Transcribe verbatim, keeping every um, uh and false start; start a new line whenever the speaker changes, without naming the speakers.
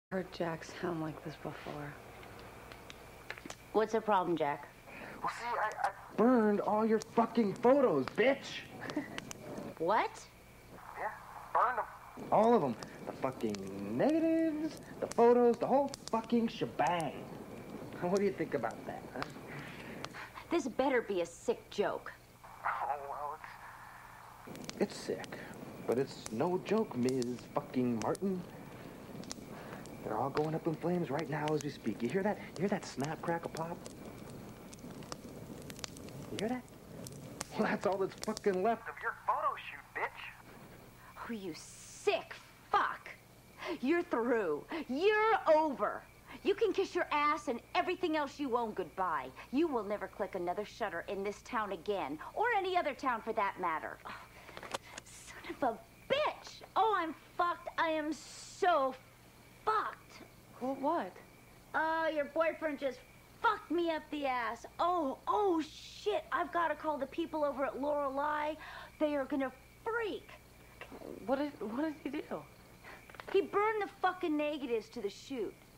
Heard Jack sound like this before.
What's the problem, Jack?
Well, see, I, I burned all your fucking photos, bitch.
What?
Yeah, burned them. All of them. The fucking negatives, the photos, the whole fucking shebang. What do you think about that, huh?
This better be a sick joke.
Oh, well, it's... It's sick. But it's no joke, Miz fucking Martin. They're all going up in flames right now as we speak. You hear that? You hear that snap, crackle, pop? You hear that? Well, that's all that's fucking left of your photo shoot, bitch.
Oh, you sick fuck. You're through. You're over. You can kiss your ass and everything else you own goodbye. You will never click another shutter in this town again, or any other town for that matter. Oh, son of a bitch. Oh, I'm fucked. I am so fucked.
Well, what?
Oh, your boyfriend just fucked me up the ass. Oh, oh, shit. I've got to call the people over at Lorelei. They are gonna freak.
What did, what did he do?
He burned the fucking negatives to the shoot.